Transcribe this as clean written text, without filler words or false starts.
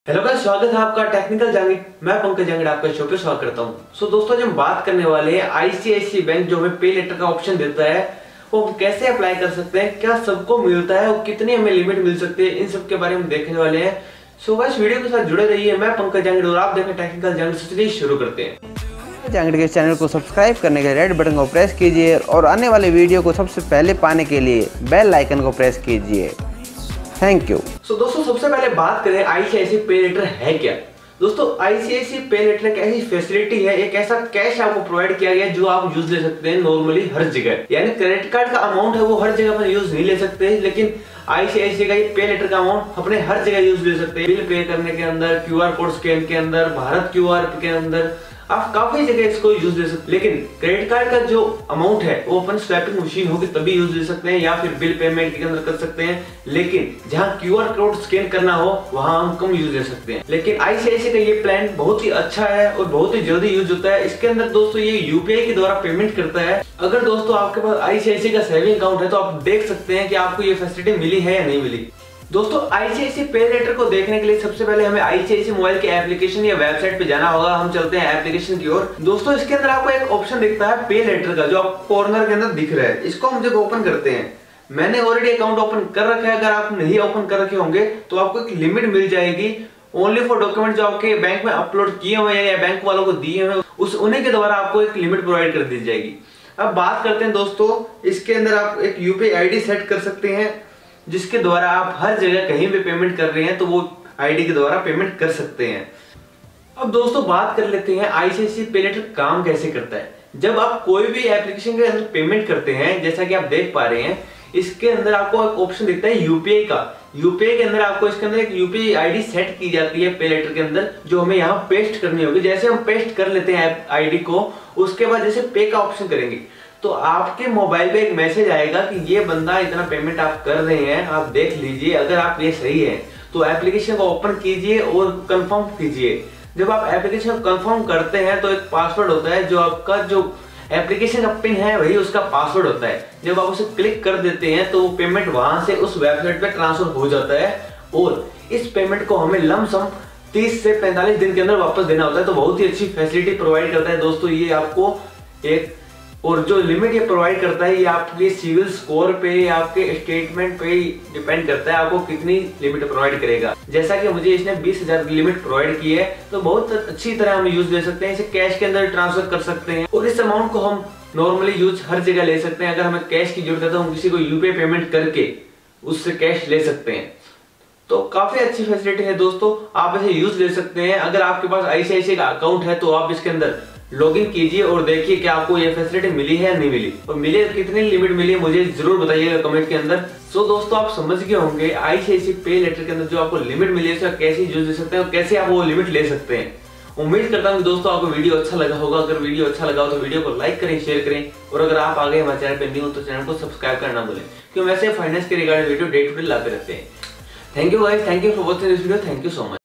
Hello guys, स्वागत है आपका टेक्निकल जंग। मैं पंकज जंग आपका शो पे स्वागत करता हूं। दोस्तों, आज हम बात करने वाले हैं आईसीआईसीआई बैंक जो हमें पे लेटर का ऑप्शन देता है वो हम कैसे अप्लाई कर सकते हैं, क्या सबको मिलता है और कितनी हमें लिमिट मिल सकती है, इन सब के बारे में देखने वाले हैं। सो गाइस, वीडियो के साथ जुड़े रहिए। मैं पंकज जंग और आप देखें टेक्निकल जंग। चलिए शुरू करते हैं। जंग के चैनल को सब्सक्राइब करने के लिए रेड बटन को प्रेस कीजिए और आने वाले वीडियो को सबसे पहले पाने के लिए बेल आइकन को प्रेस कीजिए। Thank you. दोस्तों, सबसे पहले बात करें आईसीआईसीआई पे लेटर है क्या। दोस्तों, आईसीआईसीआई पे लेटर एक ऐसी फैसिलिटी है, एक ऐसा कैश आपको प्रोवाइड किया गया है जो आप यूज ले सकते हैं नॉर्मली हर जगह। यानी क्रेडिट कार्ड का अमाउंट है वो हर जगह पर यूज नहीं ले सकते, लेकिन आईसीआईसीआई का ये पे लेटर का अमाउंट अपने हर जगह यूज ले सकते हैं। बिल पे करने के अंदर, क्यूआर कोड स्कैन के अंदर, भारत क्यूआर के अंदर, आप काफी जगह इसको यूज ले सकते हैं। लेकिन क्रेडिट कार्ड का जो अमाउंट है वो अपन स्वैपिंग मशीन होगी तभी यूज ले सकते हैं या फिर बिल पेमेंट के अंदर कर सकते हैं। लेकिन जहां क्यूआर कोड स्कैन करना हो वहां हम कम यूज ले सकते हैं। लेकिन आईसीआईसीआई का ये प्लान बहुत ही अच्छा है और बहुत ही जल्दी यूज होता है। इसके अंदर दोस्तों ये यूपीआई के द्वारा पेमेंट करता है। अगर दोस्तों आपके पास आईसीआईसीआई का सेविंग अकाउंट है तो आप देख सकते हैं कि आपको ये फैसिलिटी मिली है या नहीं मिली। दोस्तों, आईसीआईसीआई पे लेटर को देखने के लिए सबसे पहले हमें आईसीआईसीआई मोबाइल के एप्लीकेशन या वेबसाइट पे जाना होगा। हम चलते हैं एप्लीकेशन की ओर। दोस्तों, इसके अंदर आपको एक ऑप्शन दिखता है पे लेटर का, जो आपको कॉर्नर के अंदर दिख रहा है। इसको हम जब ओपन करते हैं, मैंने ऑलरेडी अकाउंट ओपन कर रखा है। अगर आप नहीं ओपन कर रखे होंगे तो आपको एक लिमिट मिल जाएगी ओनली फॉर डॉक्यूमेंट जो आपके बैंक में अपलोड किए हुए हैं या बैंक वालों को दिए हुए, उन्हीं के द्वारा आपको एक लिमिट प्रोवाइड कर दी जाएगी। अब बात करते हैं दोस्तों, इसके अंदर आप एक यूपीआई आईडी सेट कर सकते हैं जिसके द्वारा आप हर जगह कहीं भी पेमेंट कर रहे हैं तो वो आईडी के द्वारा पेमेंट कर सकते हैं। अब दोस्तों, बात कर लेते हैं आईसीआईसीआई पे लेटर काम कैसे करता है। जब आप कोई भी एप्लीकेशन के अंदर पेमेंट करते हैं, जैसा कि आप देख पा रहे हैं, इसके अंदर आपको एक ऑप्शन दिखता है यूपीआई का। यूपीआई के अंदर आपको इसके अंदर एक यूपीआई आईडी सेट की जाती है पे लेटर के अंदर, जो हमें यहाँ पेस्ट करनी होगी। जैसे हम पेस्ट कर लेते हैं आईडी को, उसके बाद जैसे पे का ऑप्शन करेंगे तो आपके मोबाइल पे एक मैसेज आएगा कि ये बंदा इतना पेमेंट आप कर रहे हैं, आप देख लीजिए। अगर आप ये सही है तो एप्लीकेशन को ओपन कीजिए और कंफर्म कीजिए। जब आप एप्लीकेशन को कंफर्म करते हैं तो एक पासवर्ड होता है, जो आपका जो एप्लीकेशन का पिन है वही उसका पासवर्ड होता है। जब आप उसे क्लिक कर देते हैं तो वो पेमेंट वहां से उस वेबसाइट पे ट्रांसफर हो जाता है और इस पेमेंट को हमें लमसम 30 से 45 दिन के अंदर वापस देना होता है। तो बहुत ही अच्छी फैसिलिटी प्रोवाइड करता है दोस्तों ये आपको एक। और जो लिमिट ये प्रोवाइड करता है ये आपके सिविल स्कोर पे, आपके स्टेटमेंट पे डिपेंड करता है आपको कितनी लिमिट प्रोवाइड करेगा। जैसा कि मुझे इसने 20,000 लिमिट प्रोवाइड की है तो बहुत अच्छी तरह हम यूज ले सकते हैं। इसे कैश के अंदर ट्रांसफर कर सकते हैं और इस अमाउंट को हम नॉर्मली यूज हर जगह ले सकते हैं। अगर हमें कैश की जरूरत है तो हम किसी को यूपीआई पेमेंट करके उससे कैश ले सकते हैं। तो काफी अच्छी फैसिलिटी है दोस्तों, आप इसे यूज ले सकते हैं। अगर आपके पास आईसीआईसीआई का अकाउंट है तो आप इसके अंदर लॉगिन कीजिए और देखिए कि आपको ये फैसिलिटी मिली है या नहीं मिली, और मिले कितनी लिमिट मिली है मुझे जरूर बताइएगा कमेंट के अंदर। सो दोस्तों, आप समझ गए होंगे आईसीआईसीआई पे लेटर के अंदर जो आपको लिमिट मिली है उसका कैसे यूज ले सकते हैं और कैसे आप वो लिमिट ले सकते हैं। उम्मीद करता हूँ दोस्तों आपको वीडियो अच्छा लगा होगा। अगर वीडियो अच्छा लगा हो तो वीडियो को लाइक करें, शेयर करें, और अगर आप आगे हमारे चैनल पर न्यू हो तो चैनल को सब्सक्राइब करना भूलें, क्योंकि वैसे फाइनेंस के regarding video day to day लाते रहते हैं। Thank you guys, thank you for watching this video, thank you so much.